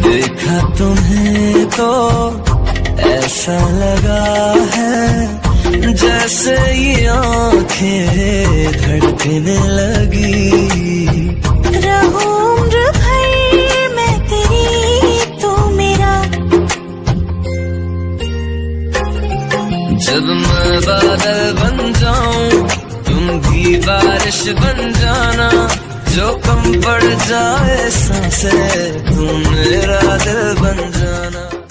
देखा तुम्हें तो ऐसा लगा है जैसे ये आंखें धड़कने लगी। रहूं उम्र भर मैं तेरी तू मेरा। जब मैं बादल बन जाऊं तुम भी बारिश बन जाना, जो कम पड़ जाए सांसें तुम मेरा दिल बन जाना।